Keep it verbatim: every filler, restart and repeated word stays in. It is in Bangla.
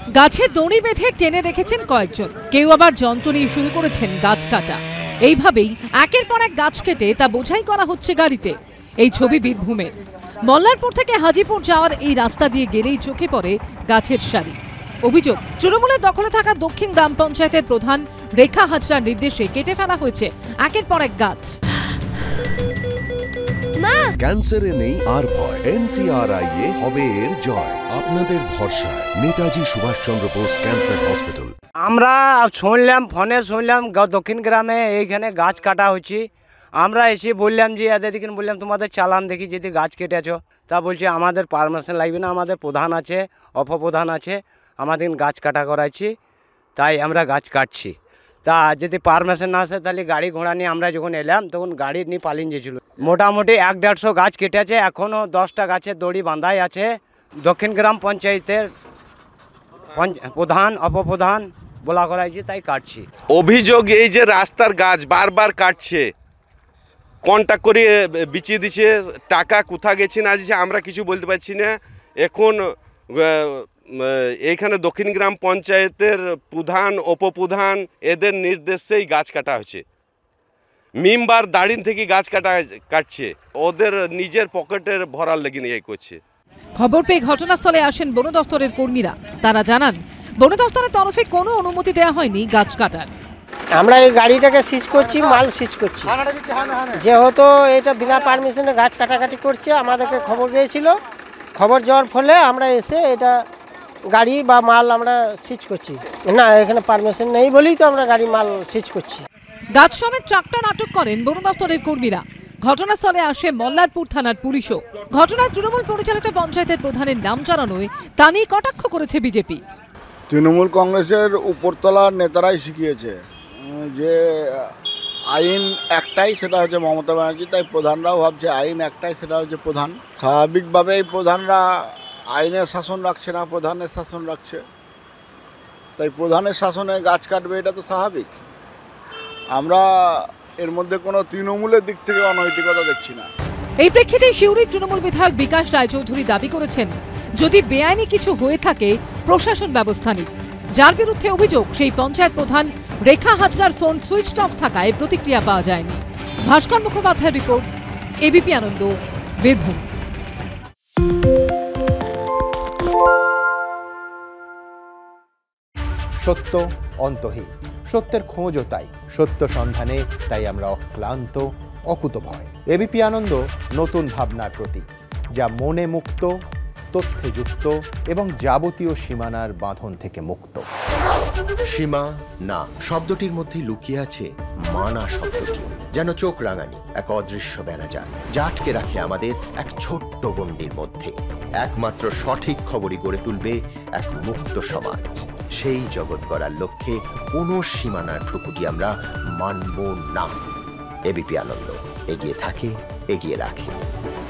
গাছে দড়ি বেঁধে টেনে রেখেছেন কয়েকজন, কেউ আবার যন্ত্র নিয়ে শুরু করেছেন গাছ কাটা। এইভাবেই একের পর এক গাছ কেটে তা বোঝাই করা হচ্ছে গাড়িতে। এই ছবি বীরভূমের। মল্লারপুর থেকে হাজিপুর যাওয়ার এই রাস্তা দিয়ে গেলেই চোখে পড়ে গাছের সারি। অভিযোগ, তৃণমূলের দখলে থাকা দক্ষিণ গ্রাম পঞ্চায়েতের প্রধান রেখা হাজরার নির্দেশে কেটে ফেলা হয়েছে একের পর এক গাছ। ক্যান্সারে নেই আর ভয়, এনসিআরআই এ হবে এর জয়। আপনাদের ভরসা নেতাজি সুভাষচন্দ্র বোস ক্যান্সার হসপিটাল। আমরা শুনলাম, ফোনে শুনলাম দক্ষিণ গ্রামে এইখানে গাছ কাটা হচ্ছে। আমরা এসে বললাম যে এদের দিকে বললাম তোমাদের চালান দেখি যদি গাছ কেটেছ। তা বলছে আমাদের পারমিশন লাগবে না, আমাদের প্রধান আছে, অপপ্রধান আছে, আমাদের গাছ কাটা করাচ্ছি, তাই আমরা গাছ কাটছি। তা যদি পারমিশন না আসে তাহলে গাড়ি ঘোড়া নিয়ে আমরা যখন এলাম তখন গাড়ি নিয়ে পালিয়ে গেছিল। মোটামুটি এক দেড়শো গাছ কেটেছে, এখনও দশটা গাছের দড়ি বাঁধাই আছে। দক্ষিণ গ্রাম পঞ্চায়েতের প্রধান অপপ্রধান বলা করাইছে, তাই কাটছি। অভিযোগ এই যে রাস্তার গাছ বারবার কাটছে, কন্ট্যাক্ট করে বিছিয়ে দিচ্ছে, টাকা কোথা গেছে না যাচ্ছে আমরা কিছু বলতে পারছি না। এখন এইখানে দক্ষিণ গ্রাম পঞ্চায়েতের প্রধান উপপ্রধান এদের নির্দেশেই গাছ কাটা হচ্ছে। মেম্বার দাঁড়িয়ে থেকে গাছ কাটা কাটছে, ওদের নিজের পকেটের ভরার লেগে নিয়ে করছে। খবর পেয়ে ঘটনাস্থলে আসেন বন দফতরের কর্মীরা। তারা জানান, বন দফতরের তরফে কোনো অনুমতি দেওয়া হয়নি গাছ কাটার। আমরা এই গাড়িটাকে সিজ করছি, মাল সিজ করছি, যেহেতু এটা বিনা পারমিশনে গাছ কাটাকাটি করছে। আমাদেরকে খবর দিয়েছিল, খবর যাওয়ার ফলে আমরা এসে এটা গাড়ি বা মাল আমরা সিজ করছি। না, এখানে পারমিশন নেই বলেই তো আমরা গাড়ি মাল সিজ করছি। গাছ সমেত ট্রাক্টর আটক করেন বন দফতরের কর্মীরা। ঘটনাস্থলে আসে মল্লারপুর থানার পুলিশও। ঘটনায় তৃণমূল পরিচালিত পঞ্চায়েতের প্রধানের নাম জানানোয় তা নিয়ে কটাক্ষ করেছে বিজেপি। তৃণমূল কংগ্রেসের উপরতলার নেতারাই শিখিয়েছে যে আইন একটাই, সেটা হচ্ছে মমতা ব্যানার্জি, তাই প্রধানরাও ভাবছে আইন একটাই, সেটা হচ্ছে প্রধান। স্বাভাবিকভাবেই প্রধানরা আইনের শাসন রাখছে না, প্রধানের শাসন রাখছে, তাই প্রধানের শাসনে গাছ কাটবে, এটা তো স্বাভাবিক। আমরা এর মধ্যে কোনো তৃণমূলের দিক থেকে অনৈতিকতা দেখছি না। এই প্রেক্ষিতে সিউড়ির তৃণমূল বিধায়ক বিকাশ রায়চৌধুরী দাবি করেছেন, যদি বেআইনি কিছু হয়ে থাকে প্রশাসন ব্যবস্থা নিক। যার বিরুদ্ধে অভিযোগ, সেই পঞ্চায়েত প্রধান রেখা হাজরার ফোন সুইচড অফ থাকায় প্রতিক্রিয়া পাওয়া যায়নি। ভাস্কর মুখোপাধ্যায়ের রিপোর্ট, এবিপি আনন্দ, বীরভূম। সত্য অন্তহীন, সত্যের খোঁজও তাই, সত্য সন্ধানে তাই আমরা অক্লান্ত, অকুতভয়। এবিপি আনন্দ নতুন ভাবনার প্রতীক, যা মনে মুক্ত, তথ্যে যুক্ত এবং যাবতীয় সীমানার বাঁধন থেকে মুক্ত। সীমা না শব্দটির মধ্যে লুকিয়ে আছে মানা শব্দটি, যেন চোখ রাঙানি এক অদৃশ্য বেড়াজাল, যা আটকে রাখে আমাদের এক ছোট্ট গণ্ডির মধ্যে। একমাত্র সঠিক খবরই গড়ে তুলবে এক মুক্ত সমাজ। সেই জগৎ গড়ার লক্ষ্যে কোনো সীমানার ঠুকুটি আমরা মানব না। এবিপি আনন্দ এগিয়ে থাকে, এগিয়ে রাখে।